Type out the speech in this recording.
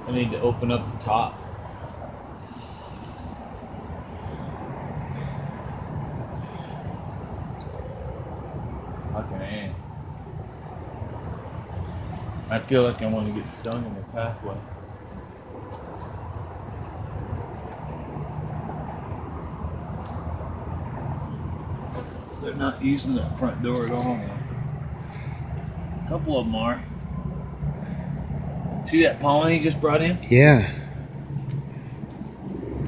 I need to open up the top. Okay. I feel like I want to get stung in the pathway. They're not using that front door at all. A couple of them are. See that pollen he just brought in? Yeah.